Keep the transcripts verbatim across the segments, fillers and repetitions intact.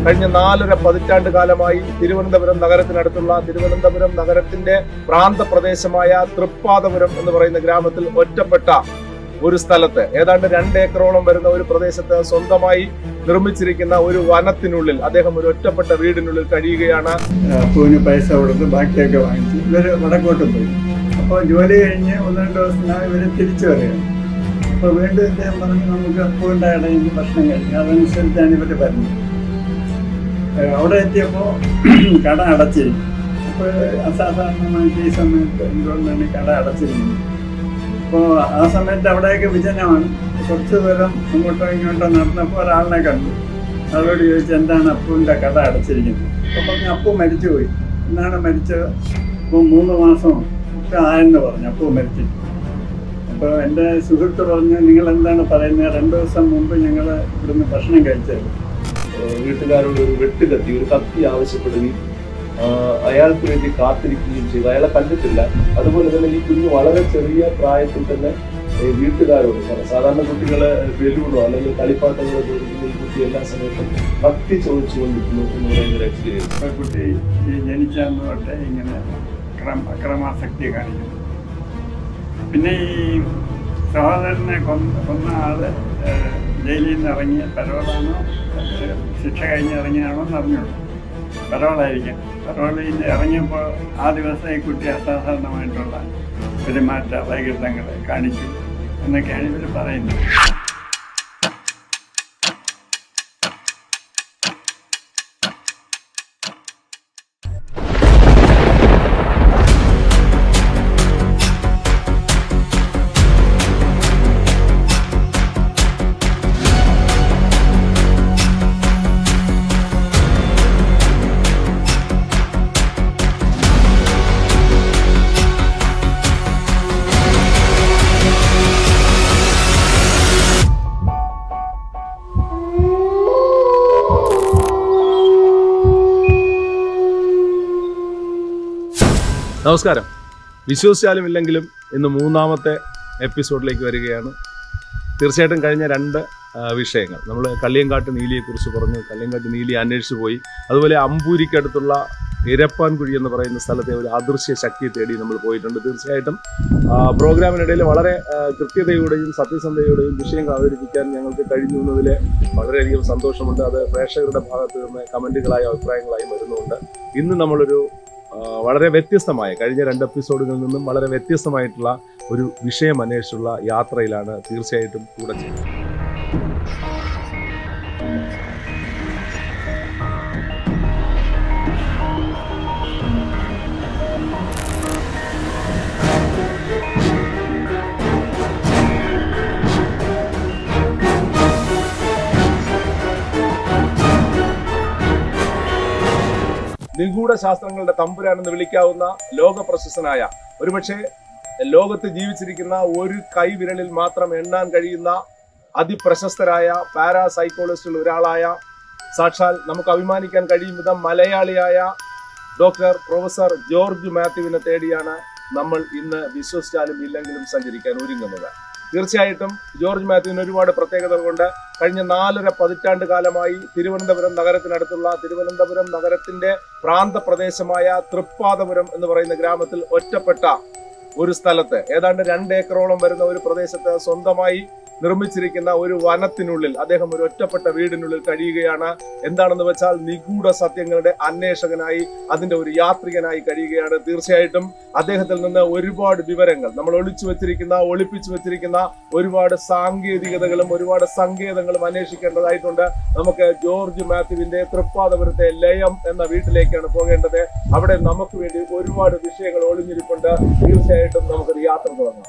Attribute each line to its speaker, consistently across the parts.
Speaker 1: കഴിഞ്ഞ നാലര പതിറ്റാണ്ട് കാലമായി തിരുവനന്തപുരം നഗരത്തിനടുത്തുള്ള തിരുവനന്തപുരം നഗരത്തിന്റെ പ്രാന്തപ്രദേശമായ തൃപ്പാദപുരം എന്ന് പറയുന്ന ഗ്രാമത്തിൽ ഒറ്റപ്പെട്ട ഒരു സ്ഥലത്ത് ഏതാണ്ട് രണ്ട് ഏക്കറോളം വരുന്ന ഒരു പ്രദേശത്ത് സ്വന്തമായി നിർമ്മിച്ചിരിക്കുന്ന ഒരു വനത്തിനുള്ളിൽ അദ്ദേഹം ഒരു ഒറ്റപ്പെട്ട വീടിനുള്ളിൽ കഴിയുകയാണ്.
Speaker 2: അപ്പൂന് പൈസ കൊടുത്ത് ബാക്കിയൊക്കെ വാങ്ങിച്ചു ഇവര് വടക്കോട്ട് പോയി. അപ്പോൾ ജോലി കഴിഞ്ഞ് ഒന്ന് രണ്ട് ദിവസത്തിനായി ഇവര് തിരിച്ചു വരികയാണ്. അപ്പോൾ വീണ്ടും ഇദ്ദേഹം പറഞ്ഞു നമുക്ക് അപ്പൂവിൻ്റെ ഇടയിൽ ഭക്ഷണം കഴിക്കും. അതനുസരിച്ചാണ് ഇവര് വരുന്നത്. അവിടെ എത്തിയപ്പോൾ കട അടച്ചിരിക്കും. അപ്പോൾ അസാധാരണമായിട്ട് ഈ സമയത്ത് എന്തുകൊണ്ടാണ് കട അടച്ചിരിക്കുന്നത്? അപ്പോൾ ആ സമയത്ത് അവിടെയൊക്കെ വിജനമാണ്. കുറച്ച് ദൂരം അങ്ങോട്ടോ ഇങ്ങോട്ടോ നടന്നപ്പോൾ ഒരാളിനെ കണ്ടു. ആളോട് ചോദിച്ചു എന്താണ് അപ്പൂവിൻ്റെ കട അടച്ചിരിക്കുന്നത്? അപ്പോൾ പറഞ്ഞു അപ്പു മരിച്ചുപോയി. എന്നാണ് മരിച്ചത്? അപ്പോൾ മൂന്ന് മാസം ഒക്കെ ആയെന്ന് പറഞ്ഞു അപ്പു മരിച്ചിട്ട്. അപ്പോൾ എൻ്റെ സുഹൃത്ത് പറഞ്ഞു നിങ്ങൾ എന്താണ് പറയുന്നത്? രണ്ടു ദിവസം മുമ്പ് ഞങ്ങൾ ഇവിടുന്ന് ഭക്ഷണം കഴിച്ചത്.
Speaker 3: വീട്ടുകാരോട് ഒരു വെട്ടുകത്തി ഒരു കത്തി ആവശ്യപ്പെടുകയും അയാൾക്ക് വേണ്ടി കാത്തിരിക്കുകയും ചെയ്തു. അയാളെ കണ്ടിട്ടില്ല. അതുപോലെ തന്നെ ഈ കുഞ്ഞ് വളരെ ചെറിയ പ്രായത്തിൽ തന്നെ വീട്ടുകാരോട് സാധാരണ കുട്ടികളെ ബലൂണോ അല്ലെങ്കിൽ കളിപ്പാട്ടങ്ങളോ ചോദിക്കുന്ന ഈ കുട്ടി എല്ലാ സമയത്തും കത്തി ചോദിച്ചുകൊണ്ടിരിക്കുന്നു എന്ന് പറയുന്ന ഒരു എക്സ്പീരിയൻസ്.
Speaker 2: കുട്ടി ജനിച്ചെന്ന് തൊട്ടേ ഇങ്ങനെ അക്രമാസക്തി കാണിക്കുന്നു. പിന്നെ ഈ സഹോദരനെ കൊന്ന കൊന്ന ആള് ജയിലിൽ നിന്ന് ഇറങ്ങിയ പരോളാണോ ശിക്ഷ കഴിഞ്ഞ് ഇറങ്ങിയാണോ എന്ന് അറിഞ്ഞുള്ളൂ. പരോളായിരിക്കാം. പരോളിൽ നിന്ന് ഇറങ്ങിയപ്പോൾ ആ ദിവസം ഈ കുട്ടി അസാധാരണമായിട്ടുള്ള പെരുമാറ്റ വൈകൃതങ്ങൾ കാണിച്ചു എന്നൊക്കെയാണ് ഇവർ പറയുന്നത്.
Speaker 1: നമസ്കാരം. വിശ്വസിച്ചാലും ഇല്ലെങ്കിലും ഇന്ന് മൂന്നാമത്തെ എപ്പിസോഡിലേക്ക് വരികയാണ്. തീർച്ചയായിട്ടും കഴിഞ്ഞ രണ്ട് വിഷയങ്ങൾ നമ്മൾ കള്ളിയങ്കാട്ട് നീലിയെക്കുറിച്ച് പറഞ്ഞു. കള്ളിയങ്കാട്ട് നീലി അന്വേഷിച്ചു പോയി. അതുപോലെ അമ്പൂരിക്കടുത്തുള്ള ഇരപ്പാൻകുഴി എന്ന് പറയുന്ന സ്ഥലത്തെ ഒരു അദൃശ്യ ശക്തിയെ തേടി നമ്മൾ പോയിട്ടുണ്ട്. തീർച്ചയായിട്ടും പ്രോഗ്രാമിനിടയിൽ വളരെ കൃത്യതയോടെയും സത്യസന്ധതയോടെയും വിഷയങ്ങൾ അവതരിപ്പിക്കാൻ ഞങ്ങൾക്ക് കഴിഞ്ഞു എന്നതിൽ വളരെയധികം സന്തോഷമുണ്ട്. അത് പ്രേക്ഷകരുടെ ഭാഗത്ത് നിന്ന് കമൻറ്റുകളായും അഭിപ്രായങ്ങളായും വരുന്നുണ്ട്. ഇന്ന് നമ്മളൊരു വളരെ വ്യത്യസ്തമായ കഴിഞ്ഞ രണ്ട് എപ്പിസോഡുകളിൽ നിന്നും വളരെ വ്യത്യസ്തമായിട്ടുള്ള ഒരു വിഷയം അന്വേഷിച്ചുള്ള യാത്രയിലാണ് തീർച്ചയായിട്ടും കൂടെ ചെയ്യുന്നത്. നിഗൂഢ ശാസ്ത്രങ്ങളുടെ തമ്പുരാനെന്ന് വിളിക്കാവുന്ന ലോക പ്രശസ്തനായ ഒരുപക്ഷെ ലോകത്ത് ജീവിച്ചിരിക്കുന്ന ഒരു കൈവിരലിൽ മാത്രം എണ്ണാൻ കഴിയുന്ന അതിപ്രശസ്തരായ പാരാസൈക്കോളജിസ്റ്റിൽ ഒരാളായ സാക്ഷാൽ നമുക്ക് അഭിമാനിക്കാൻ കഴിയും വിധം മലയാളിയായ ഡോക്ടർ പ്രൊഫസർ ജോർജ് മാത്യുവിനെ തേടിയാണ് നമ്മൾ ഇന്ന് വിശ്വസിച്ചാലും ഇല്ലെങ്കിലും സഞ്ചരിക്കാൻ ഒരുങ്ങുന്നത്. തീർച്ചയായിട്ടും ജോർജ് മാത്യുവിന് ഒരുപാട് പ്രത്യേകതകളുണ്ട്. കഴിഞ്ഞ നാലര പതിറ്റാണ്ട് കാലമായി തിരുവനന്തപുരം നഗരത്തിനടുത്തുള്ള തിരുവനന്തപുരം നഗരത്തിന്റെ പ്രാന്തപ്രദേശമായ തൃപ്പാദപുരം എന്ന് പറയുന്ന ഗ്രാമത്തിൽ ഒറ്റപ്പെട്ട ഒരു സ്ഥലത്ത് ഏതാണ്ട് രണ്ട് ഏക്കറോളം വരുന്ന ഒരു പ്രദേശത്ത് സ്വന്തമായി നിർമ്മിച്ചിരിക്കുന്ന ഒരു വനത്തിനുള്ളിൽ അദ്ദേഹം ഒരു ഒറ്റപ്പെട്ട വീടിനുള്ളിൽ കഴിയുകയാണ്. എന്താണെന്ന് വെച്ചാൽ നിഗൂഢ സത്യങ്ങളുടെ അന്വേഷകനായി അതിന്റെ ഒരു യാത്രികനായി കഴിയുകയാണ്. തീർച്ചയായിട്ടും അദ്ദേഹത്തിൽ നിന്ന് ഒരുപാട് വിവരങ്ങൾ നമ്മൾ ഒളിച്ചു വെച്ചിരിക്കുന്ന ഒളിപ്പിച്ചു വെച്ചിരിക്കുന്ന ഒരുപാട് സാങ്കേതികതകളും ഒരുപാട് സങ്കേതങ്ങളും അന്വേഷിക്കേണ്ടതായിട്ടുണ്ട്. നമുക്ക് ജോർജ് മാത്യുവിന്റെ തൃപ്പാദപുരത്തെ ലയം എന്ന വീട്ടിലേക്കാണ് പോകേണ്ടത്. അവിടെ നമുക്ക് വേണ്ടി ഒരുപാട് വിഷയങ്ങൾ ഒളിഞ്ഞിരിപ്പുണ്ട്. തീർച്ചയായിട്ടും നമുക്കൊരു യാത്ര തുടങ്ങാം.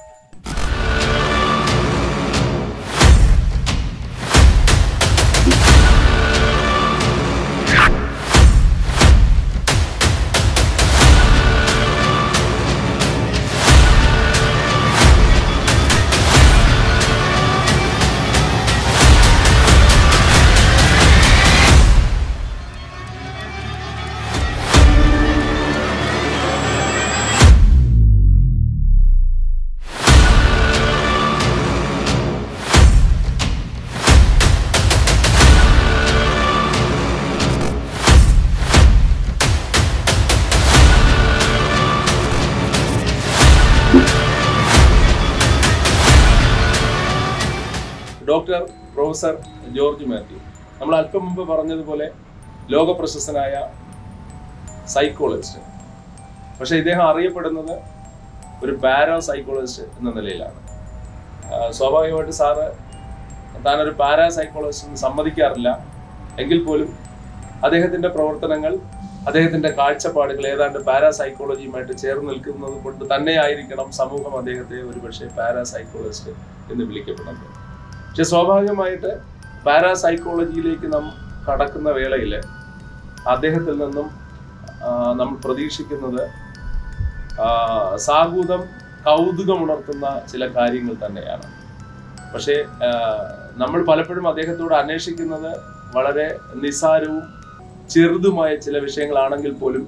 Speaker 1: Doctor professor George Mathew. നമ്മൾ അല്പം മുമ്പ് പറഞ്ഞതുപോലെ ലോക പ്രശസ്തനായ സൈക്കോളജിസ്റ്റ്. പക്ഷെ ഇദ്ദേഹം അറിയപ്പെടുന്നത് ഒരു പാരാ സൈക്കോളജിസ്റ്റ് എന്ന നിലയിലാണ്. സ്വാഭാവികമായിട്ട് സാറ് താനൊരു പാരാ സൈക്കോളജിസ്റ്റ് എന്ന് സമ്മതിക്കാറില്ല. എങ്കിൽ പോലും അദ്ദേഹത്തിന്റെ പ്രവർത്തനങ്ങൾ, അദ്ദേഹത്തിന്റെ കാഴ്ചപ്പാടുകൾ ഏതാണ്ട് പാരാ സൈക്കോളജിയുമായിട്ട് ചേർന്ന് നിൽക്കുന്നത് കൊണ്ട് തന്നെയായിരിക്കണം സമൂഹം അദ്ദേഹത്തെ ഒരുപക്ഷെ പാരാ സൈക്കോളജിസ്റ്റ് എന്ന് വിളിക്കപ്പെടുന്നത്. പക്ഷെ സ്വാഭാവികമായിട്ട് പാരാ സൈക്കോളജിയിലേക്ക് നാം കടക്കുന്ന വേളയിൽ അദ്ദേഹത്തിൽ നിന്നും നമ്മൾ പ്രതീക്ഷിക്കുന്നത് സാഹൂതം കൗതുകമുണർത്തുന്ന ചില കാര്യങ്ങൾ തന്നെയാണ്. പക്ഷേ നമ്മൾ പലപ്പോഴും അദ്ദേഹത്തോട് അന്വേഷിക്കുന്നത് വളരെ നിസ്സാരവും ചെറുതുമായ ചില വിഷയങ്ങളാണെങ്കിൽ പോലും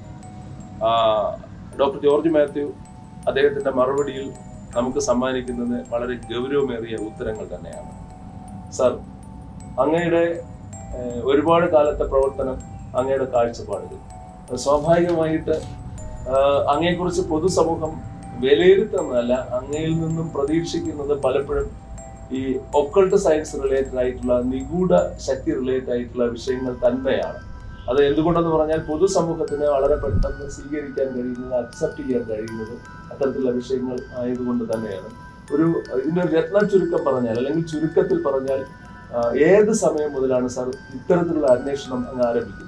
Speaker 1: ഡോക്ടർ ജോർജ് മാത്യു അദ്ദേഹത്തിന്റെ മറുപടിയിൽ നമുക്ക് സമ്മാനിക്കുന്നത് വളരെ ഗൗരവമേറിയ ഉത്തരങ്ങൾ തന്നെയാണ്. സർ, അങ്ങയുടെ ഒരുപാട് കാലത്തെ പ്രവർത്തനം, അങ്ങയുടെ കാഴ്ചപ്പാടുകൾ, സ്വാഭാവികമായിട്ട് അങ്ങയെക്കുറിച്ച് പൊതുസമൂഹം വിലയിരുത്തുന്നതല്ല, അങ്ങയിൽ നിന്നും പ്രതീക്ഷിക്കുന്നത് പലപ്പോഴും ഈ ഒക്കൾട്ട് സയൻസ് റിലേറ്റഡ് ആയിട്ടുള്ള, നിഗൂഢ ശക്തി റിലേറ്റഡ് ആയിട്ടുള്ള വിഷയങ്ങൾ തന്നെയാണ്. അത് എന്തുകൊണ്ടെന്ന് പറഞ്ഞാൽ പൊതുസമൂഹത്തിന് വളരെ പെട്ടെന്ന് സ്വീകരിക്കാൻ കഴിയുന്നത്, അക്സെപ്റ്റ് ചെയ്യാൻ കഴിയുന്നത് അത്തരത്തിലുള്ള വിഷയങ്ങൾ ആയതുകൊണ്ട് തന്നെയാണ്. ഒരു ഇതിന്റെ രത്ന ചുരുക്കം പറഞ്ഞാൽ, അല്ലെങ്കിൽ ചുരുക്കത്തിൽ പറഞ്ഞാൽ, ഏത് സമയം മുതലാണ് സാർ ഇത്തരത്തിലുള്ള അന്വേഷണം അങ്ങ് ആരംഭിക്കുന്നത്?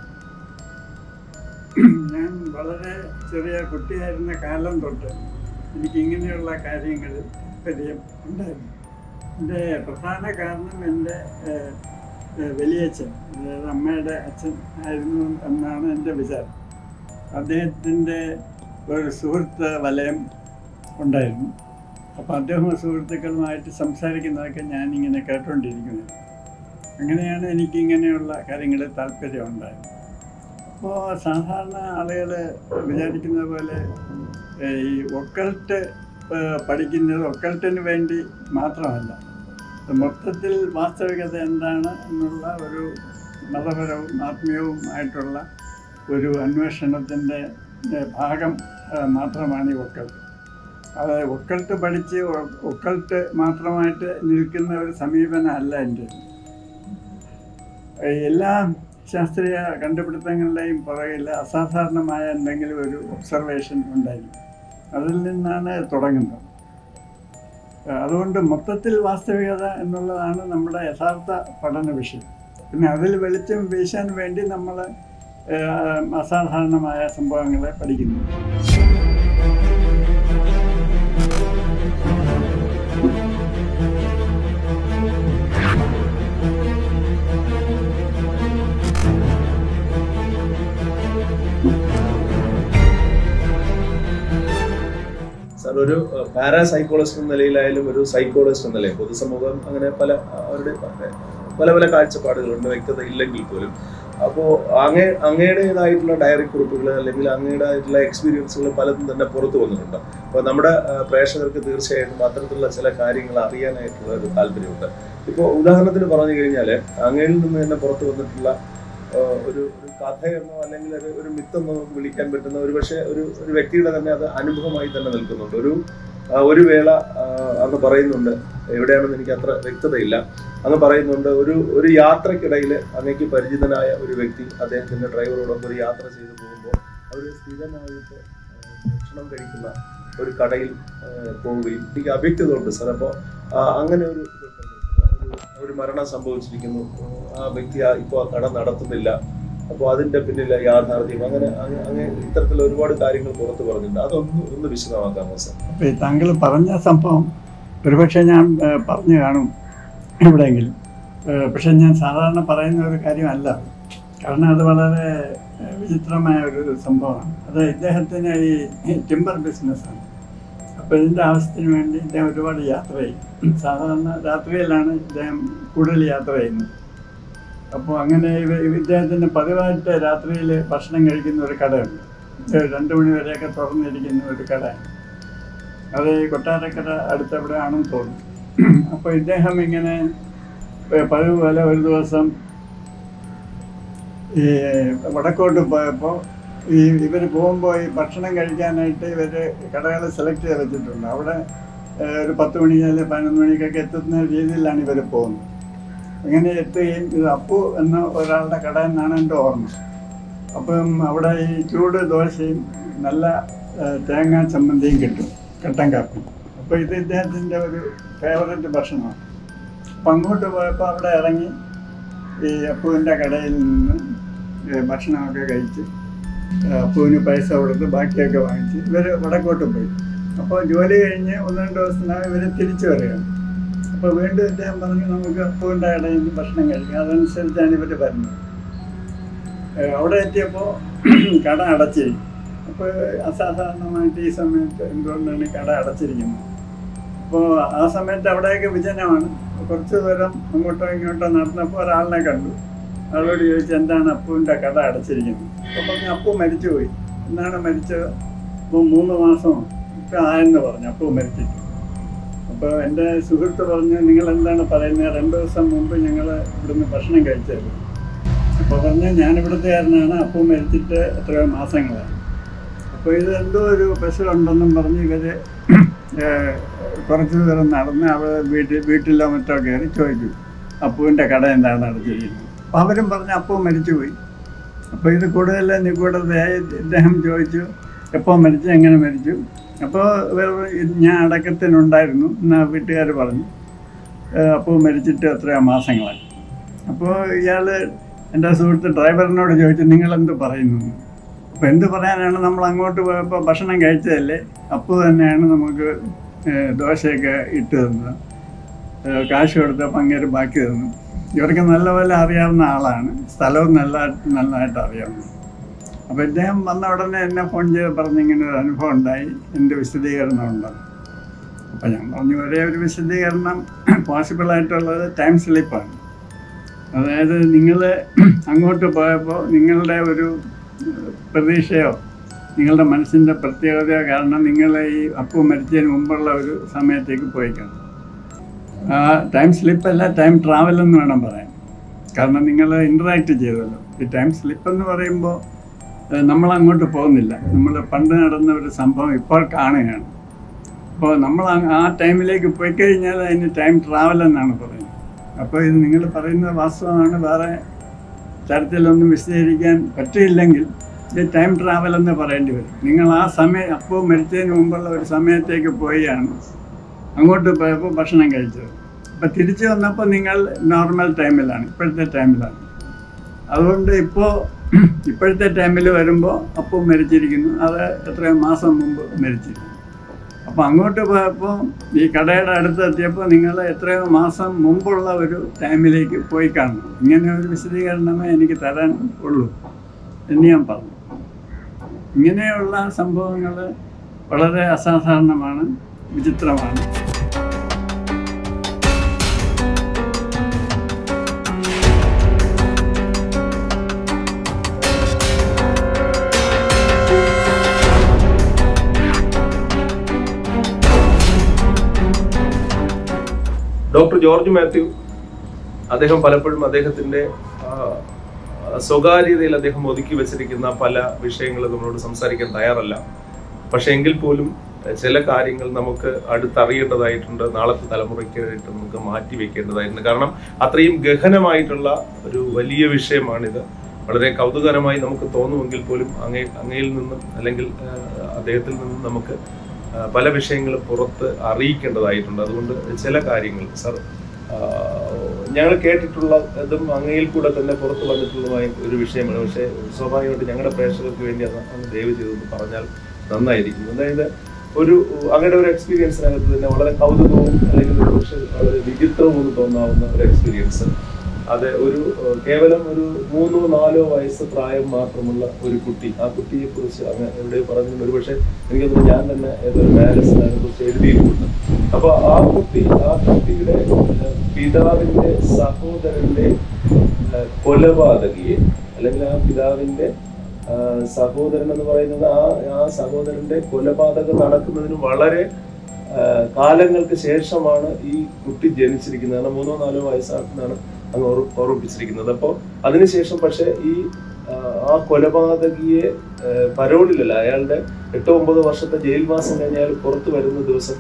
Speaker 2: ഞാൻ വളരെ ചെറിയ കുട്ടിയായിരുന്ന കാലം തൊട്ട് എനിക്ക് ഇങ്ങനെയുള്ള കാര്യങ്ങളിൽ താല്പര്യം ഉണ്ടായിരുന്നു. എൻ്റെ പ്രധാന കാരണം എൻ്റെ വലിയച്ഛൻ, അതായത് അമ്മയുടെ അച്ഛൻ ആയിരുന്നു എന്നാണ് എൻ്റെ വിചാരം. അദ്ദേഹത്തിൻ്റെ ഒരു സുഹൃത്ത് വലയം ഉണ്ടായിരുന്നു. അപ്പോൾ അദ്ദേഹം സുഹൃത്തുക്കളുമായിട്ട് സംസാരിക്കുന്നതൊക്കെ ഞാനിങ്ങനെ കേട്ടുകൊണ്ടിരിക്കുന്നത്. അങ്ങനെയാണ് എനിക്കിങ്ങനെയുള്ള കാര്യങ്ങളിൽ താല്പര്യം ഉണ്ടായത്. അപ്പോൾ സാധാരണ ആളുകൾ വിചാരിക്കുന്ന പോലെ ഈ ഒക്കൾട്ട് പഠിക്കുന്നത് ഒക്കൾട്ടിന് വേണ്ടി മാത്രമല്ല, മൊത്തത്തിൽ വാസ്തവികത എന്താണ് എന്നുള്ള ഒരു മതപരവും ആത്മീയവും ആയിട്ടുള്ള ഒരു അന്വേഷണത്തിൻ്റെ ഭാഗം മാത്രമാണ് ഈ ഒക്കൾട്ട്. അത് ഒക്കൾട്ട് പഠിച്ച് ഒക്കൾട്ട് മാത്രമായിട്ട് നിൽക്കുന്ന ഒരു സമീപനം അല്ല എൻ്റെ. എല്ലാ ശാസ്ത്രീയ കണ്ടുപിടുത്തങ്ങളുടെയും പുറകിൽ അസാധാരണമായ എന്തെങ്കിലും ഒരു ഒബ്സർവേഷൻ ഉണ്ടായിരിക്കും. അതിൽ നിന്നാണ് തുടങ്ങുന്നത്. അതുകൊണ്ട് മൊത്തത്തിൽ വാസ്തവികത എന്നുള്ളതാണ് നമ്മുടെ യഥാർത്ഥ പഠന വിഷയം. പിന്നെ അതിൽ വെളിച്ചം വീശാൻ വേണ്ടി നമ്മൾ അസാധാരണമായ സംഭവങ്ങളെ പഠിക്കുന്നു.
Speaker 1: സാർ, ഒരു പാരാ സൈക്കോളജിസ്റ്റ് എന്ന നിലയിലായാലും ഒരു സൈക്കോളജിസ്റ്റ് എന്ന നിലയിൽ പൊതുസമൂഹം അങ്ങനെ പല അവരുടെ പല പല കാഴ്ചപ്പാടുകളുണ്ട്, വ്യക്തത ഇല്ലെങ്കിൽ പോലും. അപ്പോൾ അങ്ങേ അങ്ങയുടേതായിട്ടുള്ള ഡയറി കുറിപ്പുകൾ അല്ലെങ്കിൽ അങ്ങയുടേതായിട്ടുള്ള എക്സ്പീരിയൻസുകൾ പലതും തന്നെ പുറത്തു വന്നിട്ടുണ്ട്. അപ്പോൾ നമ്മുടെ പ്രേക്ഷകർക്ക് തീർച്ചയായിട്ടും അത്തരത്തിലുള്ള ചില കാര്യങ്ങൾ അറിയാനായിട്ടുള്ള ഒരു താല്പര്യമുണ്ട്. ഇപ്പോൾ ഉദാഹരണത്തിന് പറഞ്ഞു കഴിഞ്ഞാൽ, അങ്ങയിൽ നിന്ന് തന്നെ പുറത്തു വന്നിട്ടുള്ള ഒരു ഒരു കഥയെന്നോ അല്ലെങ്കിൽ ഒരു ഒരു മിത്തെന്നോ നമുക്ക് വിളിക്കാൻ പറ്റുന്ന ഒരു പക്ഷേ ഒരു ഒരു വ്യക്തിയുടെ തന്നെ അത് അനുഭവമായി തന്നെ നിൽക്കുന്നുണ്ട്. ഒരു ഒരു വേള അങ്ങ് പറയുന്നുണ്ട്, എവിടെയാണെന്ന് എനിക്ക് അത്ര വ്യക്തതയില്ല, അങ്ങ് പറയുന്നുണ്ട് ഒരു ഒരു യാത്രക്കിടയിൽ അങ്ങേക്ക് പരിചിതനായ ഒരു വ്യക്തി അദ്ദേഹത്തിന്റെ ഡ്രൈവറോടൊപ്പം ഒരു യാത്ര ചെയ്തു പോകുമ്പോൾ അവർ സ്ഥിരമായിട്ട് ഭക്ഷണം കഴിക്കുന്ന ഒരു കടയിൽ പോവുകയും, എനിക്ക് അവ്യക്തത ഉണ്ട് സാർ. അപ്പോൾ അങ്ങനെ ഒരു ഒരു മരണം സംഭവിച്ചിരിക്കുന്നു, ആ വ്യക്തി ഇപ്പോൾ ആ കട നടത്തുന്നില്ല, അപ്പോൾ അതിന്റെ പിന്നിലെ യാഥാർത്ഥ്യം, അങ്ങനെ അങ്ങനെ ഇത്തരത്തിലുള്ള ഒരുപാട് കാര്യങ്ങൾ പുറത്തു പറഞ്ഞിട്ടുണ്ട്. അതൊന്ന് ഒന്ന് വിശദമാക്കാമോ സാർ?
Speaker 2: അപ്പോൾ താങ്കൾ പറഞ്ഞ സംഭവം ഒരുപക്ഷെ ഞാൻ പറഞ്ഞു കാണും എവിടെയെങ്കിലും, പക്ഷെ ഞാൻ സാധാരണ പറയുന്ന ഒരു കാര്യമല്ല. കാരണം അത് വളരെ വിചിത്രമായ ഒരു സംഭവമാണ്. അത് ഇദ്ദേഹത്തിന് ഈ ടിമ്പർ ബിസിനസ്സാണ്. അപ്പോൾ ഇതിൻ്റെ ആവശ്യത്തിന് വേണ്ടി ഇദ്ദേഹം ഒരുപാട് യാത്ര ചെയ്യും. സാധാരണ രാത്രിയിലാണ് ഇദ്ദേഹം കൂടുതൽ യാത്ര ചെയ്യുന്നത്. അപ്പോൾ അങ്ങനെ ഇദ്ദേഹത്തിന് പതിവായിട്ട് രാത്രിയിൽ ഭക്ഷണം കഴിക്കുന്ന ഒരു കടയുണ്ട്. രണ്ട് മണി വരെയൊക്കെ തുറന്നിരിക്കുന്ന ഒരു കടയാണ്. അത് കൊട്ടാരക്കര അടുത്തെവിടെയാണെന്ന് തോന്നുന്നു. അപ്പോൾ ഇദ്ദേഹം ഇങ്ങനെ പതിവ് പോലെ ഒരു ദിവസം ഈ വടക്കോട്ട് പോയപ്പോൾ ഈ ഇവർ പോകുമ്പോൾ ഈ ഭക്ഷണം കഴിക്കാനായിട്ട് ഇവർ കടകൾ സെലക്ട് ചെയ്ത് വെച്ചിട്ടുണ്ട്. അവിടെ ഒരു പത്ത് മണി അല്ലെങ്കിൽ പതിനൊന്ന് മണിക്കൊക്കെ എത്തുന്ന രീതിയിലാണ് ഇവർ പോകുന്നത്. അങ്ങനെ എത്തുകയും ഇത് അപ്പു എന്ന ഒരാളുടെ കട എന്നാണ് എൻ്റെ ഓർമ്മ. അപ്പം അവിടെ ഈ ചൂട് ദോശയും നല്ല തേങ്ങാ ചമ്മന്തിയും കിട്ടും, കട്ടൻ കാപ്പി. അപ്പോൾ ഇത് ഇദ്ദേഹത്തിൻ്റെ ഒരു ഫേവറേറ്റ് ഭക്ഷണമാണ്. അപ്പം അങ്ങോട്ട് പോയപ്പോൾ അവിടെ ഇറങ്ങി ഈ അപ്പുവിൻ്റെ കടയിൽ നിന്ന് ഭക്ഷണമൊക്കെ കഴിച്ച് അപ്പുവിന് പൈസ കൊടുത്ത് ബാക്കിയൊക്കെ വാങ്ങിച്ച് ഇവർ വടക്കോട്ട് പോയി. അപ്പോൾ ജോലി കഴിഞ്ഞ് ഒന്ന് രണ്ട് ദിവസത്തിനകം ഇവർ തിരിച്ചു വരികയാണ്. അപ്പോൾ വീണ്ടും ഇദ്ദേഹം പറഞ്ഞു നമുക്ക് അപ്പുവിൻ്റെ കടയിൽ നിന്ന് ഭക്ഷണം കഴിക്കാം. അതനുസരിച്ചാണ് ഇവർ വരുന്നത്. അവിടെ എത്തിയപ്പോൾ കട അടച്ചിരിക്കും. അപ്പോൾ അസാധാരണമായിട്ട് ഈ സമയത്ത് എന്തുകൊണ്ടാണ് കട അടച്ചിരിക്കുന്നത്? അപ്പോൾ ആ സമയത്ത് അവിടെയൊക്കെ വിജനമാണ്. കുറച്ച് ദൂരം അങ്ങോട്ടോ ഇങ്ങോട്ടോ നടന്നപ്പോൾ ഒരാളിനെ കണ്ടു. ആളോട് ചോദിച്ചു എന്താണ് അപ്പുവിൻ്റെ കട അടച്ചിരിക്കുന്നത്? അപ്പോൾ പറഞ്ഞു അപ്പു മരിച്ചുപോയി. എന്നാണ് മരിച്ചത്? അപ്പോൾ മൂന്ന് മാസം ഒക്കെ ആയെന്ന് പറഞ്ഞു അപ്പു മരിച്ചിട്ട്. അപ്പോൾ എൻ്റെ സുഹൃത്ത് പറഞ്ഞു നിങ്ങൾ എന്താണ് പറയുന്നത്? രണ്ട് ദിവസം മുമ്പ് ഞങ്ങൾ ഇവിടുന്ന് ഭക്ഷണം കഴിച്ചത്. അപ്പോൾ പറഞ്ഞു ഞാനിവിടുത്തുകാരനാണ്, അപ്പു മരിച്ചിട്ട് എത്രയോ മാസങ്ങളായി. അപ്പോൾ ഇത് എന്തോ ഒരു പ്രശ്നമുണ്ടെന്നും പറഞ്ഞ് ഇവർ കുറച്ച് ദൂരം നടന്ന് അവർ വീട്ടിൽ വീട്ടിലോ മറ്റോ കയറി ചോദിച്ചു അപ്പുവിൻ്റെ കട എന്താണ് അടച്ചിരിക്കുന്നത്? അപ്പോൾ അവരും പറഞ്ഞു അപ്പു മരിച്ചുപോയി. അപ്പോൾ ഇത് കൂടുതൽ നിഗൂഢതയായി ഇദ്ദേഹം ചോദിച്ചു എപ്പോൾ മരിച്ചു, എങ്ങനെ മരിച്ചു? അപ്പോൾ ഞാൻ അടക്കത്തിനുണ്ടായിരുന്നു എന്നാ വീട്ടുകാർ പറഞ്ഞു. അപ്പു മരിച്ചിട്ട് എത്രയോ മാസങ്ങളായി. അപ്പോൾ ഇയാൾ എൻ്റെ സുഹൃത്ത് ഡ്രൈവറിനോട് ചോദിച്ചു നിങ്ങളെന്ത് പറയുന്നു? അപ്പോൾ എന്ത് പറയാനാണ്, നമ്മൾ അങ്ങോട്ട് പോയപ്പോൾ ഭക്ഷണം കഴിച്ചതല്ലേ, അപ്പു തന്നെയാണ് നമുക്ക് ദോശയൊക്കെ ഇട്ട് തന്നത്, കാശ് കൊടുത്തപ്പോൾ അങ്ങേര് ബാക്കി തന്നു. ഇവർക്ക് നല്ലപോലെ അറിയാവുന്ന ആളാണ്, സ്ഥലവും നല്ല നല്ലതായിട്ട് അറിയാവുന്നു. അപ്പോൾ ഇദ്ദേഹം വന്ന ഉടനെ എന്നെ ഫോൺ ചെയ്ത് പറഞ്ഞിങ്ങനെ ഒരു അനുഭവം ഉണ്ടായി, എൻ്റെ വിശദീകരണം ഉണ്ടാകും. അപ്പോൾ ഞാൻ പറഞ്ഞു ഒരേ ഒരു വിശദീകരണം പോസിബിളായിട്ടുള്ളത് ടൈം സ്ലിപ്പാണ്. അതായത് നിങ്ങൾ അങ്ങോട്ട് പോയപ്പോൾ നിങ്ങളുടെ ഒരു പ്രതീക്ഷയോ നിങ്ങളുടെ മനസ്സിൻ്റെ പ്രത്യേകതയോ കാരണം നിങ്ങൾ ഈ അപ്പു മരിച്ചതിന് മുമ്പുള്ള ഒരു സമയത്തേക്ക് പോയിക്കണം. ആ ടൈം സ്ലിപ്പല്ല, ടൈം ട്രാവൽ എന്ന് വേണം പറയാൻ. കാരണം നിങ്ങൾ ഇൻറ്ററാക്ട് ചെയ്തല്ലോ. ഈ ടൈം സ്ലിപ്പ് എന്ന് പറയുമ്പോൾ നമ്മൾ അങ്ങോട്ട് പോകുന്നില്ല, നമ്മൾ പണ്ട് നടന്ന ഒരു സംഭവം ഇപ്പോൾ കാണുകയാണ്. അപ്പോൾ നമ്മൾ ആ ടൈമിലേക്ക് പോയി കഴിഞ്ഞാൽ അതിന് ടൈം ട്രാവൽ എന്നാണ് പറയുന്നത്. അപ്പോൾ ഇത് നിങ്ങൾ പറയുന്നത് വാസ്തവമാണ്, വേറെ തരത്തിലൊന്നും വിശദീകരിക്കാൻ പറ്റിയില്ലെങ്കിൽ ഇത് ടൈം ട്രാവൽ എന്ന് പറയേണ്ടി വരും. നിങ്ങൾ ആ സമയം അപ്പോൾ മരിച്ചതിന് മുമ്പുള്ള ഒരു സമയത്തേക്ക് പോയാണ് അങ്ങോട്ട് പോയപ്പോൾ ഭക്ഷണം കഴിച്ചത്. അപ്പോൾ തിരിച്ചു വന്നപ്പോൾ നിങ്ങൾ നോർമൽ ടൈമിലാണ്, ഇപ്പോഴത്തെ ടൈമിലാണ്. അതുകൊണ്ട് ഇപ്പോൾ ഇപ്പോഴത്തെ ടൈമിൽ വരുമ്പോൾ അപ്പോൾ മരിച്ചിരിക്കുന്നു, അത് എത്രയോ മാസം മുമ്പ് മരിച്ചിരിക്കുന്നു. അപ്പോൾ അങ്ങോട്ട് പോയപ്പോൾ ഈ കടയുടെ അടുത്ത് എത്തിയപ്പോൾ നിങ്ങൾ എത്രയോ മാസം മുമ്പുള്ള ഒരു ടൈമിലേക്ക് പോയി കാണണം. ഇങ്ങനെ ഒരു വിശദീകരണമേ എനിക്ക് തരാൻ ഉള്ളൂ എന്ന് ഞാൻ പറഞ്ഞു. ഇങ്ങനെയുള്ള സംഭവങ്ങൾ വളരെ അസാധാരണമാണ്, വിചിത്രമാണ്.
Speaker 3: ഡോക്ടർ ജോർജ് മാത്യു അദ്ദേഹം പലപ്പോഴും അദ്ദേഹത്തിൻ്റെ സ്വകാര്യതയിൽ അദ്ദേഹം ഒതുക്കി വെച്ചിരിക്കുന്ന പല വിഷയങ്ങളും നമ്മളോട് സംസാരിക്കാൻ തയ്യാറല്ല. പക്ഷെ എങ്കിൽ പോലും ചില കാര്യങ്ങൾ നമുക്ക് അടുത്തറിയേണ്ടതായിട്ടുണ്ട്, നാളത്തെ തലമുറയ്ക്കായിട്ട് നമുക്ക് മാറ്റി വെക്കേണ്ടതായിട്ടുണ്ട്. കാരണം അത്രയും ഗഹനമായിട്ടുള്ള ഒരു വലിയ വിഷയമാണിത്. വളരെ കൗതുകരമായി നമുക്ക് തോന്നുമെങ്കിൽ പോലും അങ്ങേ അങ്ങയിൽ നിന്നും അല്ലെങ്കിൽ അദ്ദേഹത്തിൽ നിന്നും നമുക്ക് പല വിഷയങ്ങളും പുറത്ത് അറിയിക്കേണ്ടതായിട്ടുണ്ട്. അതുകൊണ്ട് ചില കാര്യങ്ങൾ സർ ഞങ്ങൾ കേട്ടിട്ടുള്ള ഇതും അങ്ങയിൽ കൂടെ തന്നെ പുറത്തു വന്നിട്ടുള്ളതുമായ ഒരു വിഷയമാണ്. പക്ഷേ സ്വാഭാവികമായിട്ട് ഞങ്ങളുടെ പ്രേക്ഷകർക്ക് വേണ്ടി അതാണ് ദയവ് ചെയ്തെന്ന് പറഞ്ഞാൽ നന്നായിരിക്കും. അതായത് ഒരു അങ്ങയുടെ ഒരു എക്സ്പീരിയൻസിനകത്ത് തന്നെ വളരെ കൗതുകവും അല്ലെങ്കിൽ ഒരു പക്ഷേ വളരെ വിചിത്രവും എന്ന് തോന്നാവുന്ന ഒരു എക്സ്പീരിയൻസ്. അത് ഒരു കേവലം ഒരു മൂന്നോ നാലോ വയസ്സ് പ്രായം മാത്രമുള്ള ഒരു കുട്ടി, ആ കുട്ടിയെ കുറിച്ച് അങ്ങ് എവിടെ പറഞ്ഞു, ഒരുപക്ഷെ എനിക്കത് ഞാൻ തന്നെ ഏതൊരു മാഗസിനെ കുറിച്ച് എഴുതിയിട്ടുണ്ട്. അപ്പൊ ആ കുട്ടി ആ കുട്ടിയുടെ പിതാവിന്റെ സഹോദരന്റെ കൊലപാതകിയെ അല്ലെങ്കിൽ ആ പിതാവിന്റെ സഹോദരൻ എന്ന് പറയുന്നത് ആ ആ സഹോദരന്റെ കൊലപാതകം നടക്കുന്നതിന് വളരെ കാലങ്ങൾക്ക് ശേഷമാണ് ഈ കുട്ടി ജനിച്ചിരിക്കുന്നത്. കാരണം മൂന്നോ നാലോ വയസ്സാണെന്നാണ് അങ്ങ് ഓർമ്മിപ്പിച്ചിരിക്കുന്നത്. അപ്പോൾ അതിനുശേഷം പക്ഷെ ഈ ആ കൊലപാതകിയെ പരോളിലല്ല, അയാളുടെ എട്ടോ ഒമ്പതോ വർഷത്തെ ജയിൽവാസം കഴിഞ്ഞ് അയാൾ പുറത്തു വരുന്ന ദിവസം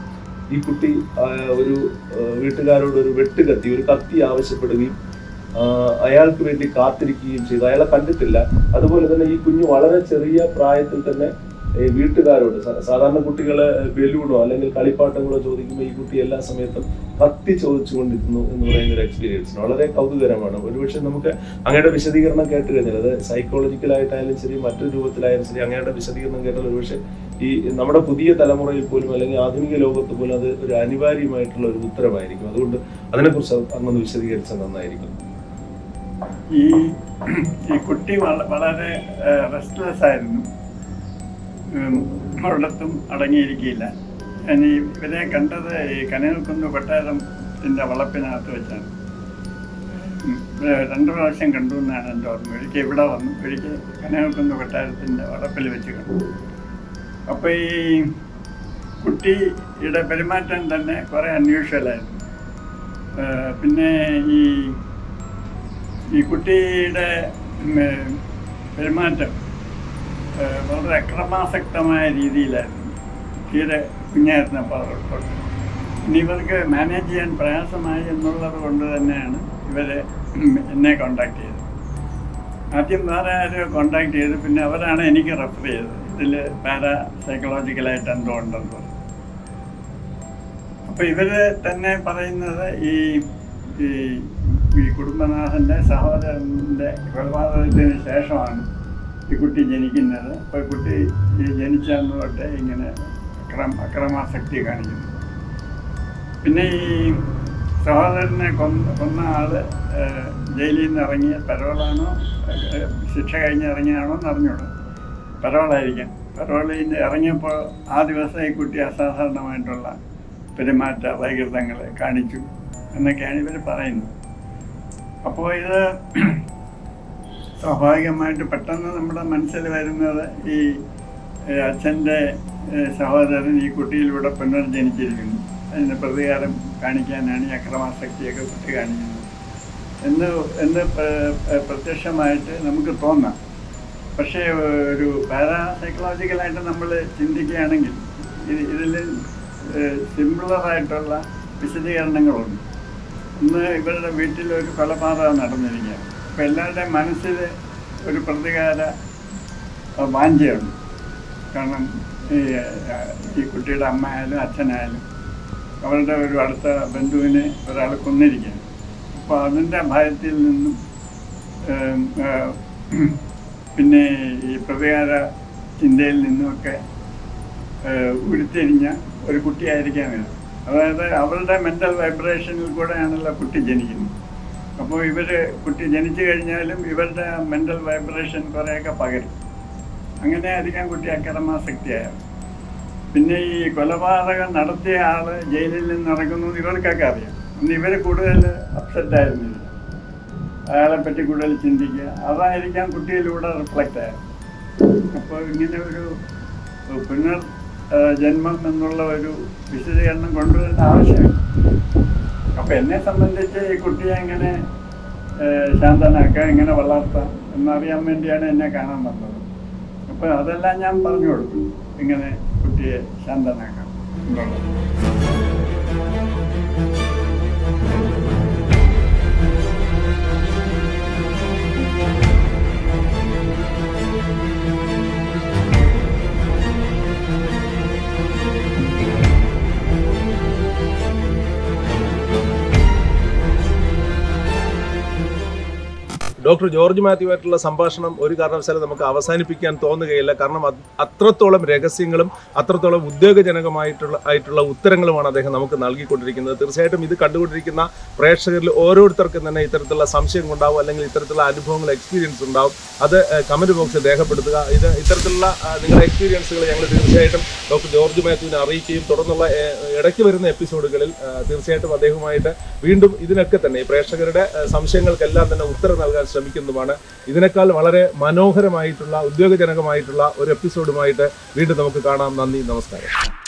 Speaker 3: ഈ കുട്ടി ഒരു വീട്ടുകാരോട് ഒരു വെട്ടുകത്തി ഒരു കത്തി ആവശ്യപ്പെടുകയും അയാൾക്ക് വേണ്ടി കാത്തിരിക്കുകയും ചെയ്തു. അയാളെ കണ്ടിട്ടില്ല. അതുപോലെ തന്നെ ഈ കുഞ്ഞ് വളരെ ചെറിയ പ്രായത്തിൽ തന്നെ വീട്ടുകാരോട്, സാധാരണ കുട്ടികളെ ബലൂണോ അല്ലെങ്കിൽ കളിപ്പാട്ടങ്ങളോ ചോദിക്കുമ്പോൾ ഈ കുട്ടി എല്ലാ സമയത്തും കത്തി ചോദിച്ചു കൊണ്ടിരുന്നു എന്ന് പറയുന്ന ഒരു എക്സ്പീരിയൻസ് വളരെ കൗതുകരമാണ്. ഒരുപക്ഷെ നമുക്ക് അങ്ങയുടെ വിശദീകരണം കേട്ട് കഴിഞ്ഞാൽ, അത് സൈക്കോളജിക്കലായിട്ടായാലും ശരി മറ്റൊരു രൂപത്തിലായാലും ശരി, അങ്ങയുടെ വിശദീകരണം കേട്ടാൽ ഒരുപക്ഷെ ഈ നമ്മുടെ പുതിയ തലമുറയിൽ പോലും അല്ലെങ്കിൽ ആധുനിക ലോകത്ത് പോലും അത് ഒരു അനിവാര്യമായിട്ടുള്ള ഒരു ഉത്തരമായിരിക്കും. അതുകൊണ്ട് അതിനെക്കുറിച്ച് അങ്ങൊന്ന് വിശദീകരിച്ചാൽ നന്നായിരിക്കും.
Speaker 2: ഈ ഈ കുട്ടി വളരെ റെസ്റ്റ്ലെസ് ആയിരുന്നു, ഒരിടത്തും അടങ്ങിയിരിക്കില്ല. ഞാൻ ഈ ഇവരെ കണ്ടത് ഈ കനകക്കുന്ന് കൊട്ടാരത്തിൻ്റെ വളപ്പിനകത്ത് വെച്ചാണ്. രണ്ടു പ്രാവശ്യം കണ്ടു എന്നാണ് എൻ്റെ ഓർമ്മ. ഒരിക്കൽ ഇവിടെ വന്നു, ഒരിക്കൽ കനകക്കുന്ന് കൊട്ടാരത്തിൻ്റെ വളപ്പിൽ വെച്ച് കണ്ടു. അപ്പോൾ ഈ കുട്ടിയുടെ പെരുമാറ്റം തന്നെ കുറേ അൺയൂഷ്വലായിരുന്നു. പിന്നെ ഈ ഈ കുട്ടിയുടെ പെരുമാറ്റം വളരെ അക്രമാസക്തമായ രീതിയിലായിരുന്നു. തീരെ കുഞ്ഞായിരുന്നപ്പോൾ ഇനി ഇവർക്ക് മാനേജ് ചെയ്യാൻ പ്രയാസമായി എന്നുള്ളത് കൊണ്ട് തന്നെയാണ് ഇവരെ എന്നെ കോണ്ടാക്ട് ചെയ്തത്. ആദ്യം വേറെ ആരോ കോണ്ടാക്ട് ചെയ്തു, പിന്നെ അവരാണ് എനിക്ക് റെഫർ ചെയ്തത്. ഇതിൽ പാരാ സൈക്കോളജിക്കലായിട്ട് എന്തോ ഉണ്ടെന്ന് പറഞ്ഞു. അപ്പോൾ ഇവർ തന്നെ പറയുന്നത് ഈ ഈ കുടുംബനാഥൻ്റെ സഹോദരൻ്റെ കൊലപാതകത്തിന് ശേഷമാണ് ഈ കുട്ടി ജനിക്കുന്നത്. അപ്പോൾ കുട്ടി ജനിച്ചന്ന് തൊട്ട് ഇങ്ങനെ അക്രമ അക്രമാസക്തി കാണിക്കുന്നു. പിന്നെ ഈ സഹോദരനെ കൊന്ന കൊന്ന ആൾ ജയിലിൽ നിന്ന് ഇറങ്ങിയ പരോളാണോ ശിക്ഷ കഴിഞ്ഞ് ഇറങ്ങിയാണോ എന്ന് അറിഞ്ഞോളൂ. പരോളായിരിക്കാം. പരോളിൽ നിന്ന് ഇറങ്ങിയപ്പോൾ ആ ദിവസം ഈ കുട്ടി അസാധാരണമായിട്ടുള്ള പെരുമാറ്റ വൈകൃതങ്ങൾ കാണിച്ചു എന്നൊക്കെയാണ് ഇവർ പറയുന്നത്. അപ്പോൾ ഇത് സ്വാഭാവികമായിട്ട് പെട്ടെന്ന് നമ്മുടെ മനസ്സിൽ വരുന്നത് ഈ അച്ഛൻ്റെ സഹോദരൻ ഈ കുട്ടിയിലൂടെ പുനർജനിച്ചിരിക്കുന്നു, അതിന് പ്രതികാരം കാണിക്കാനാണ് ഈ അക്രമാസക്തിയൊക്കെ കുട്ടി കാണിക്കുന്നത് എന്ന് എന്ന് പ്രത്യക്ഷമായിട്ട് നമുക്ക് തോന്നാം. പക്ഷേ ഒരു പാരാ സൈക്കോളജിക്കലായിട്ട് നമ്മൾ ചിന്തിക്കുകയാണെങ്കിൽ ഇത് ഇതിൽ സിംപിളറായിട്ടുള്ള വിശദീകരണങ്ങളുണ്ട്. ഇന്ന് ഇവരുടെ വീട്ടിലൊരു കൊലപാതകം നടന്നിരിക്കുകയാണ്. അപ്പോൾ എല്ലാവരുടെയും മനസ്സിൽ ഒരു പ്രതികാര വാഞ്ചയുണ്ട്. കാരണം ഈ ഈ കുട്ടിയുടെ അമ്മ ആയാലും അച്ഛനായാലും അവരുടെ ഒരു അടുത്ത ബന്ധുവിനെ ഒരാൾ കൊന്നിരിക്കുകയാണ്. അപ്പോൾ അതിൻ്റെ ഭയത്തിൽ നിന്നും പിന്നെ ഈ പ്രതികാര ചിന്തയിൽ നിന്നുമൊക്കെ ഉരുത്തിരിഞ്ഞ ഒരു കുട്ടിയായിരിക്കാൻ വരും. അതായത് അവരുടെ മെൻ്റൽ വൈബ്രേഷനിൽ കൂടെയാണല്ലോ കുട്ടി ജനിക്കുന്നത്. അപ്പോൾ ഇവർ കുട്ടി ജനിച്ചു കഴിഞ്ഞാലും ഇവരുടെ മെൻ്റൽ വൈബ്രേഷൻ കുറേയൊക്കെ പകരും. അങ്ങനെ ആയിരിക്കാം കുട്ടി അക്രമാസക്തിയായത്. പിന്നെ ഈ കൊലപാതകം നടത്തിയ ആൾ ജയിലിൽ നിന്ന് ഇറങ്ങുന്നു ഇവർക്കൊക്കെ അറിയാം. അന്ന് ഇവർ കൂടുതൽ അപ്സെറ്റായിരുന്നില്ല, അയാളെ പറ്റി കൂടുതൽ ചിന്തിക്കുക, അതായിരിക്കാം കുട്ടിയിലൂടെ റിഫ്ലക്റ്റ് ആയത്. അപ്പോൾ ഇങ്ങനെ ഒരു പുനർ ജന്മം എന്നുള്ള ഒരു വിശദീകരണം കൊണ്ടുവരേണ്ട ആവശ്യമില്ല. അപ്പോൾ എന്നെ സംബന്ധിച്ച് ഈ കുട്ടിയെ എങ്ങനെ ശാന്തനാക്കാം, എങ്ങനെ വളർത്താം എന്നറിയാൻ വേണ്ടിയാണ് എന്നെ കാണാൻ വന്നത്. അപ്പോൾ അതെല്ലാം ഞാൻ പറഞ്ഞു കൊടുക്കും, ഇങ്ങനെ കുട്ടിയെ ശാന്തനാക്കാം എന്നുള്ളത്.
Speaker 1: ഡോക്ടർ ജോർജ് മാത്യുവായിട്ടുള്ള സംഭാഷണം ഒരു കാരണവശാലും നമുക്ക് അവസാനിപ്പിക്കാൻ തോന്നുകയില്ല. കാരണം അത്രത്തോളം രഹസ്യങ്ങളും അത്രത്തോളം ഉദ്യോഗജനകമായിട്ടുള്ള ആയിട്ടുള്ള ഉത്തരങ്ങളുമാണ് അദ്ദേഹം നമുക്ക് നൽകിക്കൊണ്ടിരിക്കുന്നത്. തീർച്ചയായിട്ടും ഇത് കണ്ടുകൊണ്ടിരിക്കുന്ന പ്രേക്ഷകരിൽ ഓരോരുത്തർക്കും തന്നെ ഇത്തരത്തിലുള്ള സംശയം ഉണ്ടാവും, അല്ലെങ്കിൽ ഇത്തരത്തിലുള്ള അനുഭവങ്ങൾ എക്സ്പീരിയൻസ് ഉണ്ടാവും. അത് കമൻറ്റ് ബോക്സിൽ രേഖപ്പെടുത്തുക. ഇത് ഇത്തരത്തിലുള്ള നിങ്ങളുടെ എക്സ്പീരിയൻസുകൾ ഞങ്ങൾ തീർച്ചയായിട്ടും ഡോക്ടർ ജോർജ് മാത്യുവിനെ അറിയിക്കുകയും തുടർന്നുള്ള ഇടയ്ക്ക് വരുന്ന എപ്പിസോഡുകളിൽ തീർച്ചയായിട്ടും അദ്ദേഹവുമായിട്ട് വീണ്ടും ഇതിനൊക്കെ തന്നെ പ്രേക്ഷകരുടെ സംശയങ്ങൾക്കെല്ലാം തന്നെ ഉത്തരം നൽകാൻ ശ്രമിക്കുന്നതുമാണ്. ഇതിനേക്കാൾ വളരെ മനോഹരമായിട്ടുള്ള ഉദ്യോഗജനകമായിട്ടുള്ള ഒരു എപ്പിസോഡുമായിട്ട് വീണ്ടും നമുക്ക് കാണാം. നന്ദി, നമസ്കാരം.